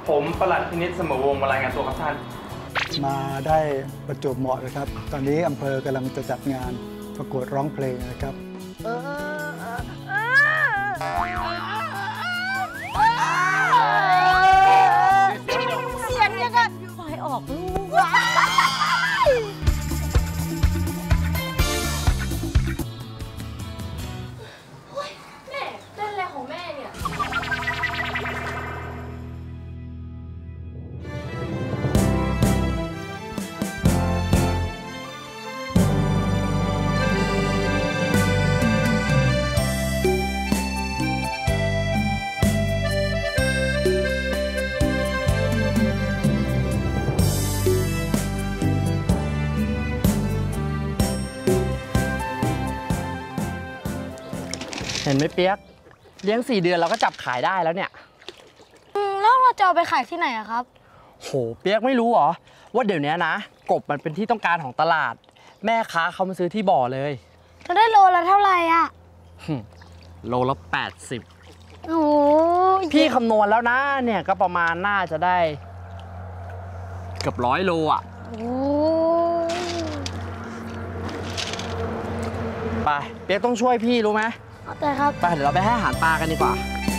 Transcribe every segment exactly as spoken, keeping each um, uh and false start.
ผมปลัดพินิจเสมอวงศ์มารายงานตัวครับท่านมาได้ประจวบเหมาะเลยครับตอนนี้อำเภอกำลังจะจัดงานประกวดร้องเพลงนะครับเสียงยังไงปล่อยออกลูกแม่เล่นอะไรของแม่เนี่ยเห็นไหมเปียกเลี้ยงสี่เดือนเราก็จับขายได้แล้วเนี่ยแล้วเราจะเอาไปขายที่ไหนอะครับโหเปียกไม่รู้เหรอว่าเดี๋ยวนี้นะกบมันเป็นที่ต้องการของตลาดแม่ค้าเขามาซื้อที่บ่อเลยจะได้โลละเท่าไหร่อะโลละแปดสิบโอ้พี่คำนวณแล้วนะเนี่ยก็ประมาณน่าจะได้เกือบร้อยโลอ่ะไปเปียกต้องช่วยพี่รู้ไหมใช่ครับไปเดี๋ยวเราไปให้อาหารปลากันดีกว่า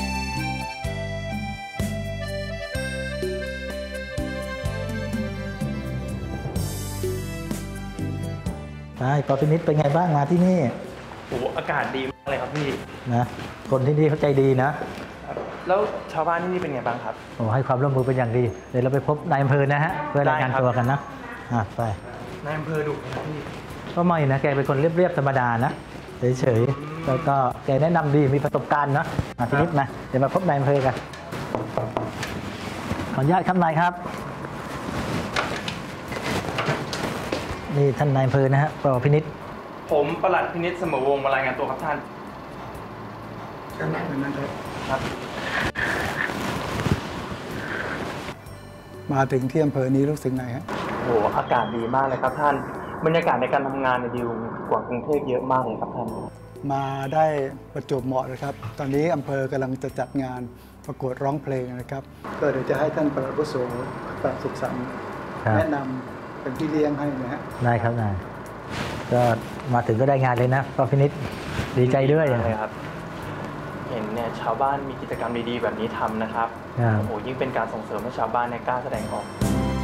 ไปปอพินิจเป็นไงบ้างมาที่นี่โอ้อากาศดีมากเลยครับพี่นะคนที่นี่เขาใจดีนะแล้วชาวบ้านที่นี่เป็นไงบ้างครับโอ้ให้ความร่วมมือเป็นอย่างดีเดี๋ยวเราไปพบนายอำเภอนะฮะเพื่อรายงานตัวกันนะอ่ะไปนายอำเภอดุไหมครับพี่ก็ไม่นะแกเป็นคนเรียบๆธรรมดานะเฉยๆแล้วก็แกแนะนำดีมีประสบการณ์นะมาพินิจนะเดี๋ยวมาพบนายอำเภอกันขออนุญาตครับนายครับนี่ท่านนายอำเภอนะฮะปอพินิจผมปลัดพินิจเสมอวงศ์มารายงานตัวครับท่านกันนะครับครับมาถึงที่อำเภอนี้รู้สึกไงฮะโอ้อากาศดีมากเลยครับท่านบรรยากาศในการทำงานในดีกว่ากรุงเทพเยอะมากเลยครับท่านมาได้ประจวบเหมาะเลยครับตอนนี้อำเภอกำลังจะจัดงานประกวดร้องเพลงนะครับก็เดี๋ยวจะให้ท่านปลัดอาวุโสปลัดสุขสันต์แนะนำเป็นพี่เลี้ยงให้นะฮะได้ครับนายก็มาถึงก็ได้งานเลยนะปอพินิจดีใจด้วยเลยครับเห็นเนี่ยชาวบ้านมีกิจกรรมดีๆแบบนี้ทำนะครับโอ้โหยิ่งเป็นการส่งเสริมให้ชาวบ้านในกล้าแสดงออก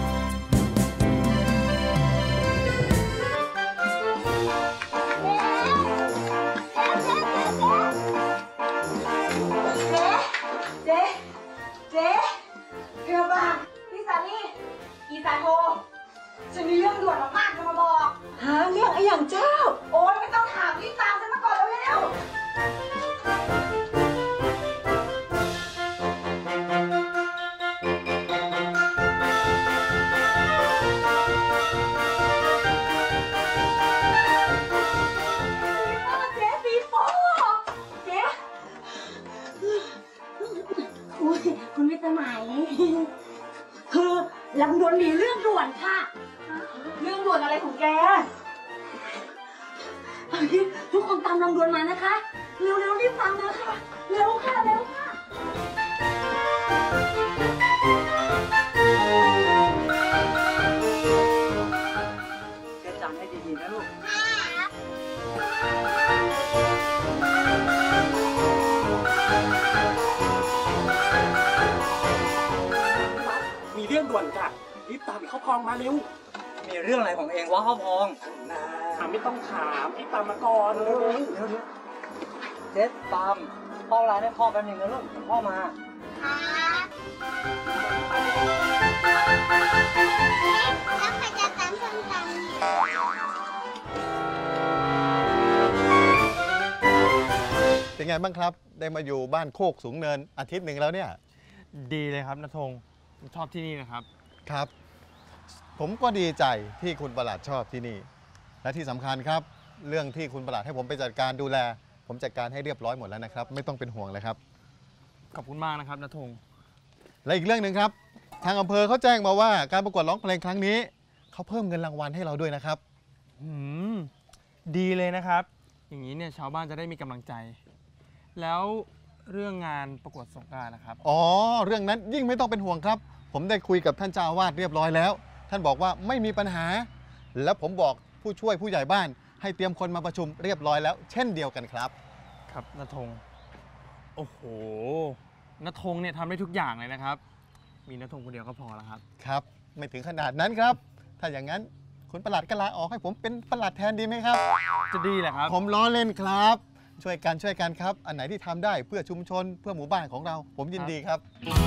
เจ๊เจ๊เรียบร้อยพี่ซานี่อีสานโฮฉันมีเรื่องด่วนมากๆจะมาบอกหาเรื่องไอ้อย่างเจ้าโอ๊ยไม่ต้องถามรีบตามฉันมาก่อนเร็วเจ๊ปีโป้เจ๊อุ้ยคุณไม่สมัยคือลำดวนมีเรื่องด่วนค่ะเรื่องด่วนอะไรของแกทุกคนตามลำดวนมานะคะเร็วๆรีบตามมาค่ะเร็วค่ะเร็วค่ะแกจำให้ดีๆนะลูกมีเรื่องด่วนจ้ะรีบตามเข้าพองมาเร็วมีเรื่องอะไรของเองวะข้าวพองถามไม่ต้องถามรีบตามมาก่อนเร็วเร็วเจ๊ตามพ่อร้านให้พ่อแป๊บนึงนะลูกพ่อมาแล้วใครจะตามส้มตำเป็นไงบ้างครับได้มาอยู่บ้านโคกสูงเนินอาทิตย์หนึ่งแล้วเนี่ยดีเลยครับณธงชอบที่นี่นะครับครับผมก็ดีใจที่คุณประหลัดชอบที่นี่และที่สำคัญครับเรื่องที่คุณประหลัดให้ผมไปจัดการดูแลผมจัดการให้เรียบร้อยหมดแล้วนะครับไม่ต้องเป็นห่วงเลยครับขอบคุณมากนะครับณธงและอีกเรื่องหนึ่งครับทางอำเภอเขาแจ้งมาว่าการประกวดร้องเพลงครั้งนี้เขาเพิ่มเงินรางวัลให้เราด้วยนะครับอืมดีเลยนะครับอย่างนี้เนี่ยชาวบ้านจะได้มีกำลังใจแล้วเรื่องงานประกวดสงกรานต์นะครับอ๋อเรื่องนั้นยิ่งไม่ต้องเป็นห่วงครับ ผมได้คุยกับท่านเจ้าอาวาสเรียบร้อยแล้ว ท่านบอกว่าไม่มีปัญหา แล้วผมบอกผู้ช่วยผู้ใหญ่บ้าน ให้เตรียมคนมาประชุมเรียบร้อยแล้ว เช่นเดียวกันครับครับณธงโอ้โหณธงเนี่ยทำได้ทุกอย่างเลยนะครับ มีณธงคนเดียวก็พอแล้วครับครับ ไม่ถึงขนาดนั้นครับ ถ้าอย่างนั้นคุณประหลัดก็ลาออกให้ผมเป็นประหลัดแทนดีไหมครับจะดีแหละครับผมล้อเล่นครับ ช่วยกันช่วยกันครับ อันไหนที่ทำได้เพื่อชุมชนเพื่อหมู่บ้านของเรา ผมยินดีครับ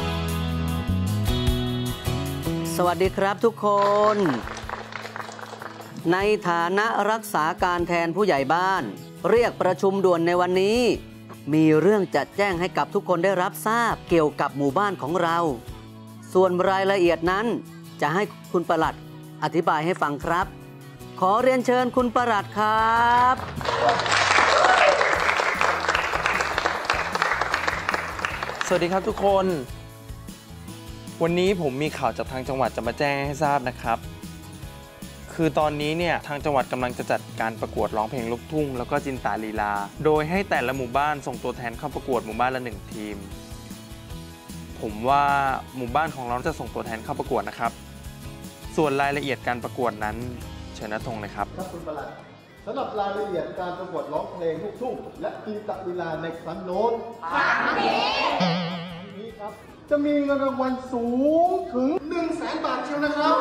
สวัสดีครับทุกคน ในฐานะรักษาการแทนผู้ใหญ่บ้าน เรียกประชุมด่วนในวันนี้ มีเรื่องจะแจ้งให้กับทุกคนได้รับทราบเกี่ยวกับหมู่บ้านของเรา ส่วนรายละเอียดนั้นจะให้คุณปลัดอธิบายให้ฟังครับ ขอเรียนเชิญคุณปลัดครับสวัสดีครับทุกคนวันนี้ผมมีข่าวจากทางจังหวัดจะมาแจ้งให้ทราบนะครับคือตอนนี้เนี่ยทางจังหวัดกำลังจะจัดการประกวดร้องเพลงลูกทุ่งแล้วก็จินตาลีลาโดยให้แต่ละหมู่บ้านส่งตัวแทนเข้าประกวดหมู่บ้านละหนึ่งทีมผมว่าหมู่บ้านของเราจะส่งตัวแทนเข้าประกวดนะครับส่วนรายละเอียดการประกวดนั้นเชิญณธงเลยครับครับคุณประหลัดสำหรับรายละเอียดการประกวดร้องเพลงลูกทุ่งและจินตลีลาในครั้งโน้นครั้งนี้นี้ครับจะมีเงินรางวัลสูงถึงหนึ่งแสนบาทเชียวนะครับ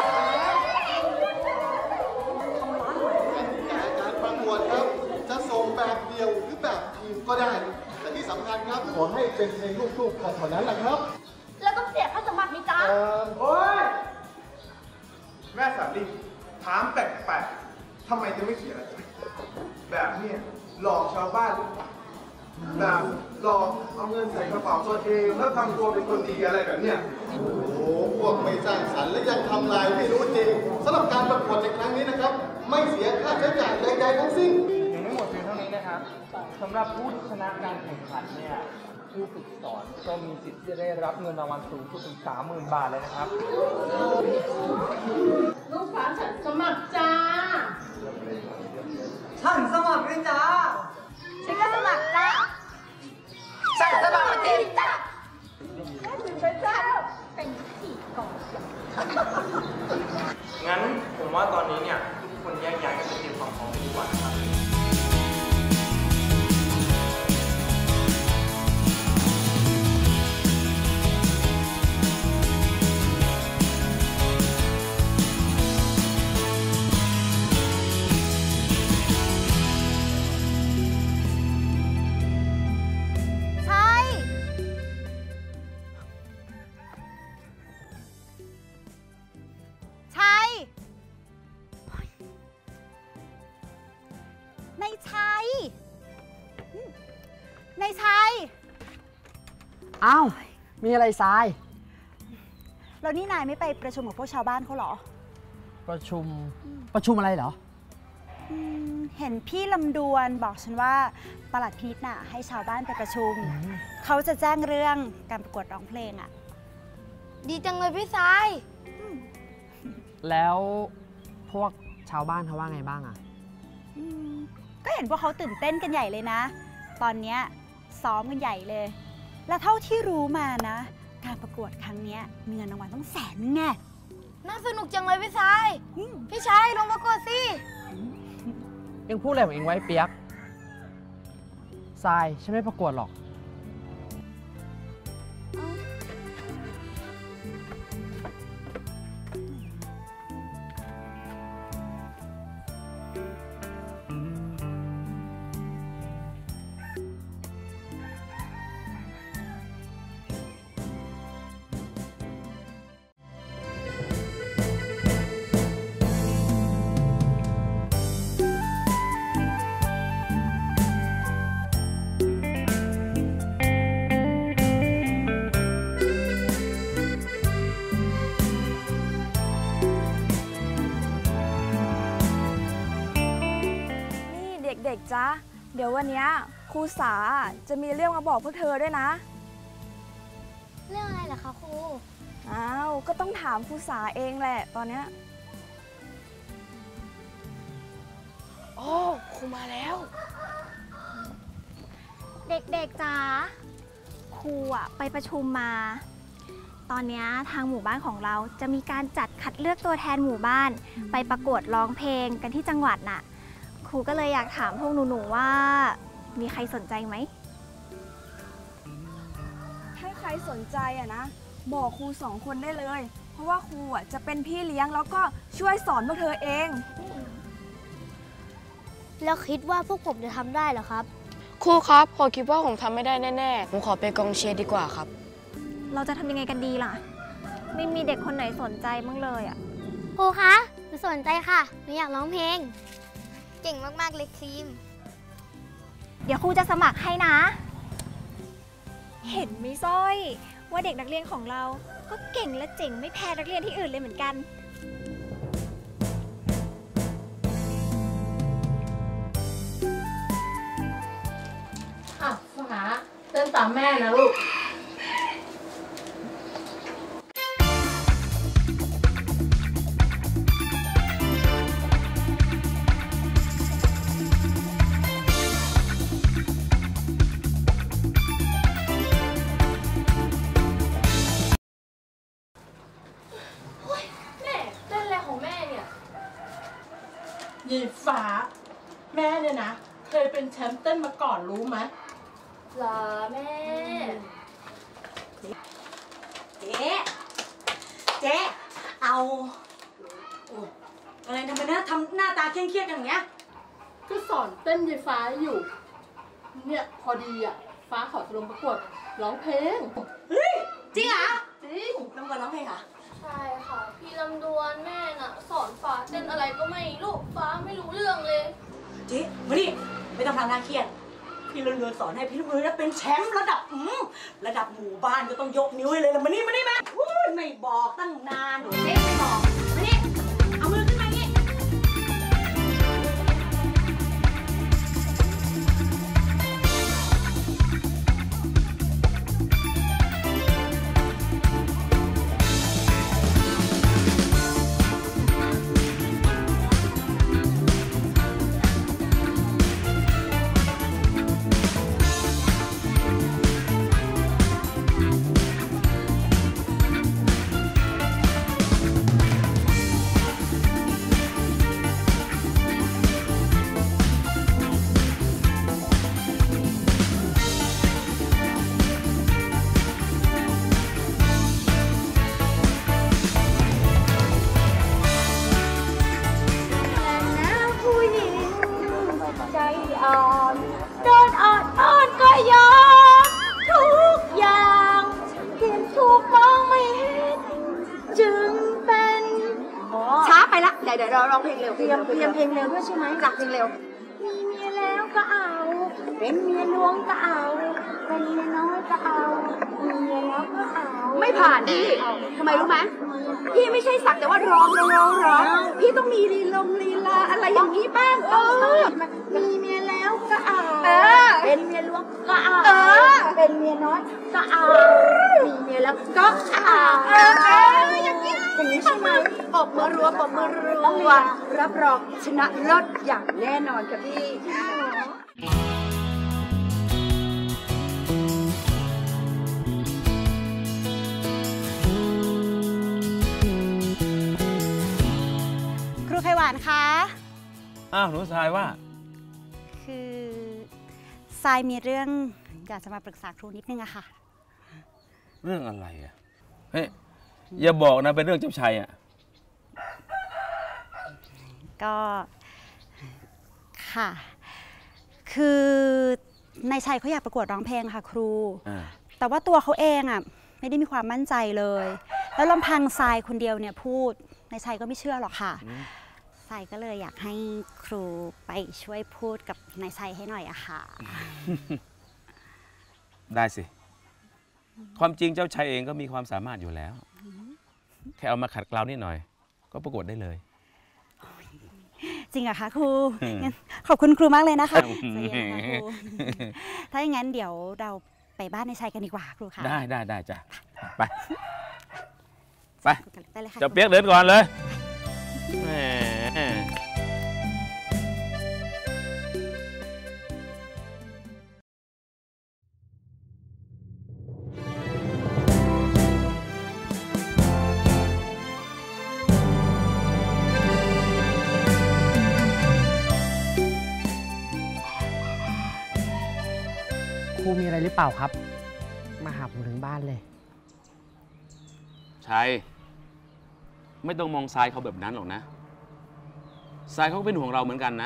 แต่การประกวดครับจะส่งแบบเดียวหรือแบบทีมก็ได้แต่ที่สำคัญครับขอให้เป็นเพลงลูกทุ่งเท่านั้นแหละครับแล้วต้องเสียค่าสมัครไหมจ๊ะเอ่อโอ๊ยแม่สาลีถามแปลกๆทำไมจะไม่เสียล่ะจ๊ะแบบเนี้ยหลอกชาวบ้านหรือเปล่าแบบหลอกเอาเงินใส่กระเป๋าตัวเองแล้วทำตัวเป็นคนดีอะไรแบบเนี้ยโอ้โหพวกไม่สร้างสรรค์และยังทำลายไม่รู้จริงสำหรับการประกวดในครั้งนี้นะครับ ไม่เสียค่าใช้จ่ายใดๆทั้งสิ้นยังไม่หมดเพียงเท่านี้นะครับสำหรับผู้ชนะการแข่งขันเนี่ยผู้ฝึกสอนก็มีสิทธิ์ที่จะได้รับเงินรางวัลสูงสุดถึง สามหมื่น บาทเลยนะครับลูกค้าฉันสมัครจ้าฉันสมัครด้วยจ้าฉันก็สมัครจ้าฉันสมัครจริงจ้าเป็นเจ้าเป็นสี่กองงั้นผมว่าตอนนี้เนี่ยทุกคนแยกย้ายกันไปเตรียมความพร้อมดีกว่านะครับใช่ใช่ในชัยอืมในชัยอ้าว มีอะไรทรายแล้วนี่นายไม่ไปประชุมกับพวกชาวบ้านเขาเหรอประชุม ประชุมอะไรเหรออืมเห็นพี่ลำดวนบอกฉันว่าปลัดพีทน่ะให้ชาวบ้านไปประชุม เขาจะแจ้งเรื่องการประกวดร้องเพลงอ่ะดีจังเลยพี่ทรายแล้วพวกชาวบ้านเขาว่าไงบ้างอะอืมก็เห็นพวกเขาตื่นเต้นกันใหญ่เลยนะ ตอนเนี้ยซ้อมกันใหญ่เลย และเท่าที่รู้มานะ การประกวดครั้งเนี้ยมีเงินรางวัลต้องแสนนึงไงน่าสนุกจังเลยพี่ทราย พี่ชายลงประกวดสิเอ็งพูดอะไรของเอ็งไว้เปียกทรายฉันไม่ประกวดหรอกนี่เด็กๆจ๊ะ เดี๋ยววันนี้ครูสาจะมีเรื่องมาบอกพวกเธอด้วยนะเรื่องอะไรเหรอคะครูอ้าว ก็ต้องถามครูสาเองแหละตอนเนี้ยโอ้ครูมาแล้ว เด็กๆจ๋ารูอะไปประชุมมา ตอนนี้ทางหมู่บ้านของเราจะมีการจัดคัดเลือกตัวแทนหมู่บ้าน ไปประกวดร้องเพลงกันที่จังหวัดน่ะครูก็เลยอยากถามพวกหนูๆว่ามีใครสนใจไหมถ้าใครสนใจอะนะบอกครูสองคนได้เลย เพราะว่าครูอะจะเป็นพี่เลี้ยงแล้วก็ช่วยสอนพวกเธอเองแล้วคิดว่าพวกผมจะทำได้เหรอครับครูครับผมคิดว่าผมทำไม่ได้แน่ๆผมขอเป็นกองเชียร์ดีกว่าครับเราจะทำยังไงกันดีล่ะไม่มีเด็กคนไหนสนใจมั้งเลยอ่ะครูคะหนูสนใจค่ะหนูอยากร้องเพลงเก่งมากๆเลยครีมเดี๋ยวครูจะสมัครให้นะ เห็นไหมสร้อยว่าเด็กนักเรียนของเราก็เก่งและเจ๋งไม่แพ้นักเรียนที่อื่นเลยเหมือนกันอ่ะสหาเต้นตามแม่นะลูกยีฟ้าแม่เนี่ยนะเคยเป็นแชมป์เต้นมาก่อนรู้ไหมเหรอแม่เจ๊เจ๊เอาอะไรทำไมหน้าทำหน้าตาเคร่งเครียดอย่างเงี้ยก็สอนเต้นยีฟ้าอยู่เนี่ยพอดีอ่ะฟ้าขอจะลงประกวดร้องเพลงเฮ้ยจริงเหรอจริงลงประกวดร้องเพลงเหรอใช่ค่ะ พี่ลำดวนแม่น่ะ สอนฟ้าเต้นอะไรก็ไม่รู้ฟ้าไม่รู้เรื่องเลยเจ๊มาดิไม่ต้องทำหน้าเครียดพี่ลุนลุนสอนให้พี่ลุนลุนเป็นแชมป์ระดับอืมระดับหมู่บ้านก็ต้องยกนิ้วให้เลยละมานี่มานี่มาอุ้ยไม่บอกตั้งนานหนูเจ๊ไม่บอกมานี่เอามือขึ้นมานี่โดนอ่อนอ่อนก็ยอมทุกอย่างเห็นถูกมองไม่เห็นจึงเป็นช้าไปละเดี๋ยวเดี๋ยวเราร้องเพลงเร็วเตรียมเตรียมเพลงเร็วด้วยใช่ไหมหลักเพลงเร็วมีเมียแล้วก็เอาเป็นเมียหลวงก็เอาเป็นเมียน้อยก็เอามีเมียแล้วก็เอาไม่ผ่านพี่ทำไมรู้ไหมพี่ไม่ใช่สักแต่ว่าร้องร้องร้องร้องพี่ต้องมีลีลงลีลาอะไรอย่างนี้บ้างเออมีเมียแล้วก็เอาเป็นเมียหลวงก็เอาเป็นเมียน้อยก็เอามีเมียแล้วก็เอาเอออย่างนี้อย่างนี้ใช่ไหมปอบมือรัวปอบมือรัวรับรองชนะเลิศอย่างแน่นอนค่ะพี่ครูไขหวานคะอ้าวหนูทรายว่าคือทรายมีเรื่องอยากจะมาปรึกษาครูนิดนึงอะค่ะเรื่องอะไรอ่ะเฮ้ยอย่าบอกนะเป็นเรื่องเจ้าชายอ่ะก็ค่ะ คือนายชัยเขาอยากประกวดร้องเพลงค่ะครู แต่ว่าตัวเขาเองอ่ะไม่ได้มีความมั่นใจเลย แล้วลำพังทรายคนเดียวเนี่ยพูดนายชัยก็ไม่เชื่อหรอกค่ะทรายก็เลยอยากให้ครูไปช่วยพูดกับนายชัยให้หน่อยอะค่ะได้สิ ความจริงเจ้าชายเองก็มีความสามารถอยู่แล้ว แค่เอามาขัดเกลานิดหน่อย ก็ประกวดได้เลยจริงเหรอคะครูงั้นขอบคุณครูมากเลยนะคะใจเย็นค่ะครูถ้าอย่างนั้นเดี๋ยวเราไปบ้านนายชัยกันดีกว่าครูค่ะได้ได้ได้จ้ะไปไปไปเลยค่ะเจ้าเปียกเดินก่อนเลยแหมมีอะไรหรือเปล่าครับ มาหาผมถึงบ้านเลยชัยไม่ต้องมองทรายเขาแบบนั้นหรอกนะทรายเขาก็เป็นห่วงเราเหมือนกัน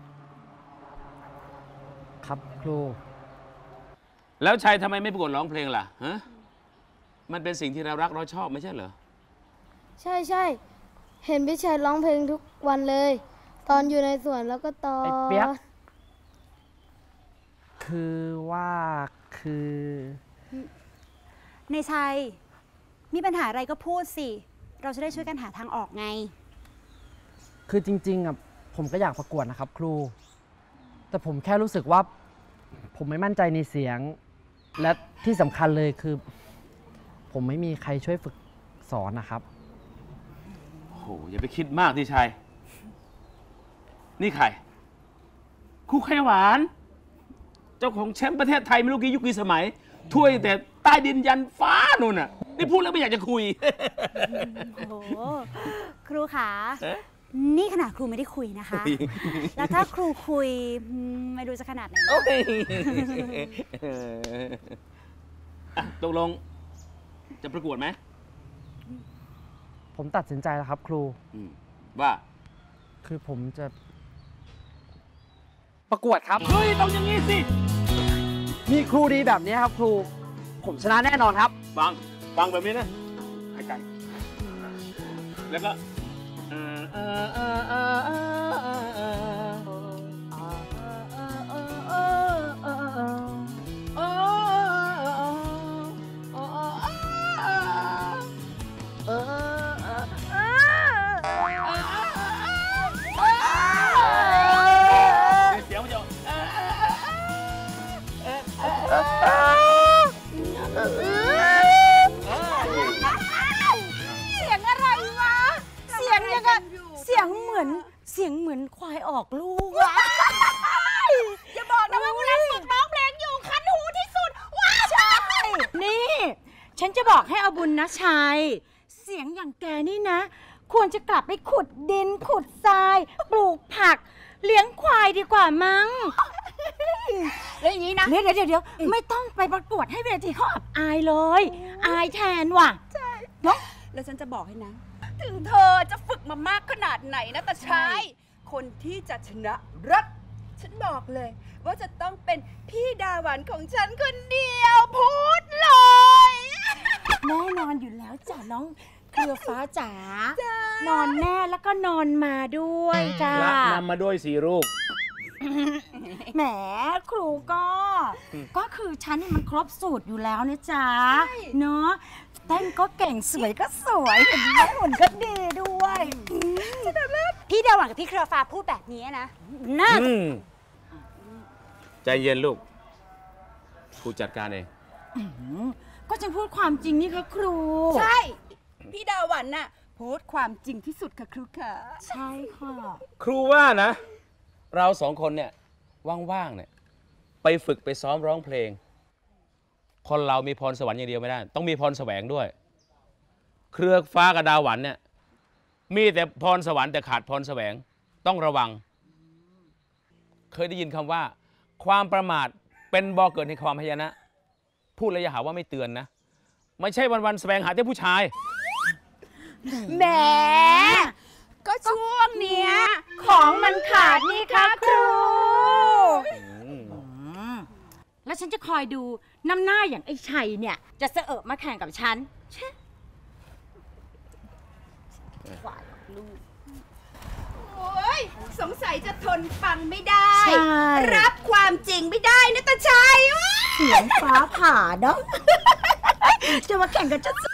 นะครับครูแล้วชัยทำไมไม่ประกวดร้องเพลงล่ะฮะมันเป็นสิ่งที่เรารักเราชอบไม่ใช่เหรอใช่ใช่เห็นพี่ชัยร้องเพลงทุกวันเลย ตอนอยู่ในสวนแล้วก็ตอนไอ้เปี๊ยก คือว่าคือในชัยมีปัญหาอะไรก็พูดสิ เราจะได้ช่วยกันหาทางออกไงคือจริงๆอ่ะผมก็อยากประกวดนะครับ ครู แต่ผมแค่รู้สึกว่า ผมไม่มั่นใจในเสียง และที่สำคัญเลยคือ ผมไม่มีใครช่วยฝึกสอนนะครับโอ้โหอย่าไปคิดมากที่ชัยนี่ใครครูไขหวานเจ้าของแชมป์ประเทศไทยไม่รู้กี่ยุคกี่สมัยถ้วยแต่ใต้ดินยันฟ้านู่นน่ะนี่พูดแล้วไม่อยากจะคุยโอ้โหครูขานี่ขนาดครูไม่ได้คุยนะคะ แล้วถ้าครูคุยไม่รู้จะขนาดไหนนะอ่ะตกลงจะประกวดไหมผมตัดสินใจแล้วครับ ครูว่าคือผมจะ ประกวดครับเฮ้ยต้องอย่างนี้สิมีครูดีแบบนี้ครับ ครู ผมชนะแน่นอนครับฟังฟังแบบนี้นะหายใจแล้วก็เสียงมันจะเสียงอะไรวะ เสียงยังไงเสียงเหมือนเสียงเหมือนควายออกลูกอะอย่าบอกนะว่าคุณเล่นฝึกร้องเพลงอยู่คันหูที่สุดว้าใช่นี่ ฉันจะบอกให้เอาบุญนะชัยเสียงอย่างแกนี่นะ ควรจะกลับไปขุดดินขุดทราย ปลูกผัก เลี้ยงควายดีกว่ามั้งแล้วอย่างนี้นะเดี๋ยวเดี๋ยวเดี๋ยวไม่ต้องไปประกวดให้เวทีเขาอับอายเลย อายแทนว่ะใช่เนาะแล้วฉันจะบอกให้นะ ถึงเธอจะฝึกมามากขนาดไหนนะแต่ชายคนที่จะชนะรักฉันบอกเลย ว่าจะต้องเป็นพี่ดาหวันของฉันคนเดียวพูดเลยแน่นอนอยู่แล้วจ้ะน้องเครือฟ้าจ๋านอนแน่แล้วก็นอนมาด้วยจ้ารักนำมาด้วยสี่รูปแหมครูก็ ก็คือฉันนี่มันครบสูตรอยู่แล้วนะจ๊ะเนาะเต้นก็เก่งสวยก็สวยเห็นไหมหุ่นก็ดีด้วยพี่ดาหวันกับพี่เครือฟ้าพูดแบบนี้นะน่าใจเย็นลูกครูจัดการเองก็จะพูดความจริงนี่ค่ะครูใช่พี่ดาหวันน่ะพูดความจริงที่สุดค่ะครูค่ะใช่ค่ะครูว่านะ เราสองคนเนี่ยว่างๆเนี่ยไปฝึกไปซ้อมร้องเพลงคนเรามีพรสวรรค์อย่างเดียวไม่ได้ต้องมีพรแสวงด้วย เครือฟ้ากับดาวหวันเนี่ยมีแต่พรสวรรค์แต่ขาดพรแสวงต้องระวัง เคยได้ยินคำว่าความประมาทเป็นบ่อเกิดในความพยานะพูดแล้วอย่าหาว่าไม่เตือนนะไม่ใช่วันๆแสวงหาแต่ผู้ชายแหมก็ช่วงเนี้ยของมันขาดนี่ค่ะครูแล้วฉันจะคอยดูน้ำหน้าอย่างไอ้ชัยเนี่ยจะเสอะมาแข่งกับฉันฝ่ายลูกโอ้ยสงสัยจะทนฟังไม่ได้รับความจริงไม่ได้นะตาชัยเสียงฟ้าผ่าเนาะจะมาแข่งกับฉัน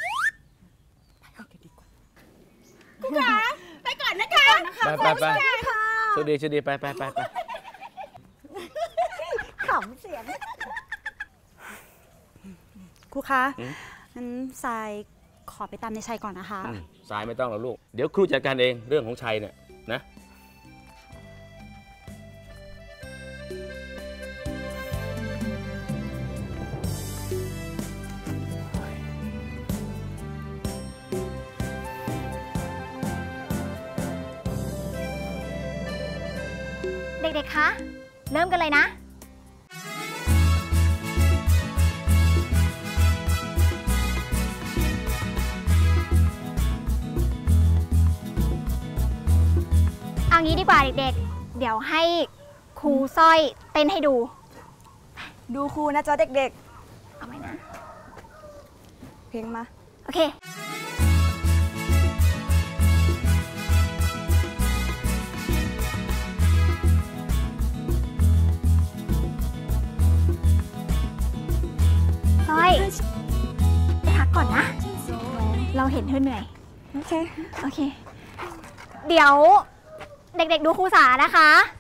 คุณคะไปก่อนนะคะไปไปไปสวัสดีสวัสดีไปไปไปไปขำเสียงครูคะงั้นทรายขอไปตามในชัยก่อนนะคะสายไม่ต้องหรอกลูกเดี๋ยวครูจัดการเองเรื่องของชัยเนี่ยนะเด็กๆ คะ เริ่มกันเลยนะงี้ดีกว่าเด็กๆ เดี๋ยวให้ครูสร้อยเต้นให้ดูดูครูนะจ๊ะเด็กๆ เอาไหมนะเพลงมาโอเค สร้อยไปพักก่อนนะ เราเห็นเธอเหนื่อยโอเคโอเค เดี๋ยวเด็กๆดูครูสานะคะ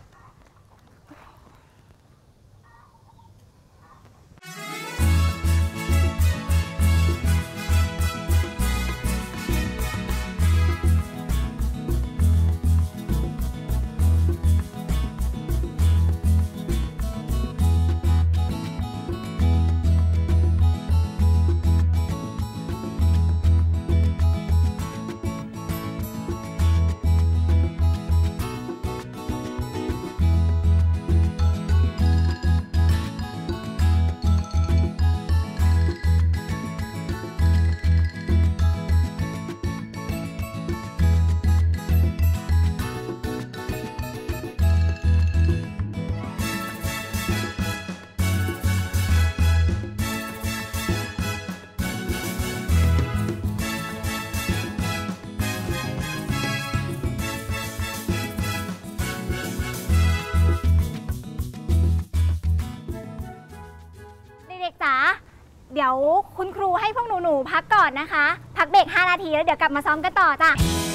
เด็กๆจ๋าเดี๋ยวคุณครูให้พวกหนูๆพักก่อนนะคะ พักเบรกห้านาทีแล้วเดี๋ยวกลับมาซ้อมกันต่อจ้ะ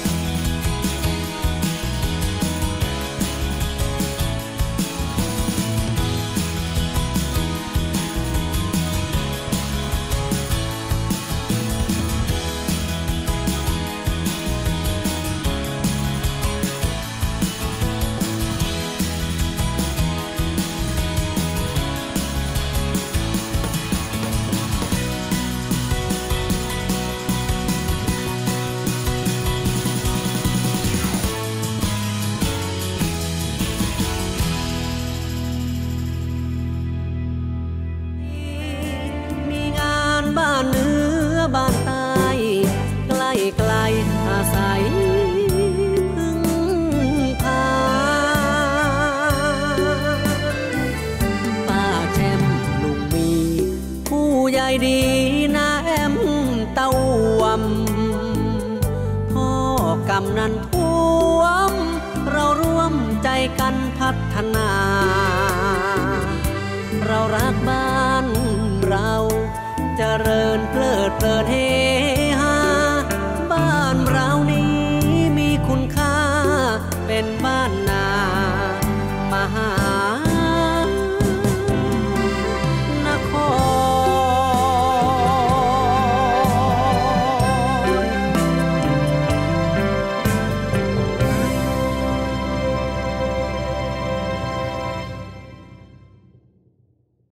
มีงานบ้านเหนือบ้านใต้ใกล้ไกลอาศัยพึ่งพาป้าแชมลุงมีผู้ใหญ่ดีนาแอมเต้าวำพ่อกำนันท่วมเราร่วมใจกันพัฒนา เรารักบ้านเราเจริญเพลิดเพลินเฮฮาบ้านเรานี้มีคุณค่าเป็นบ้านนามหา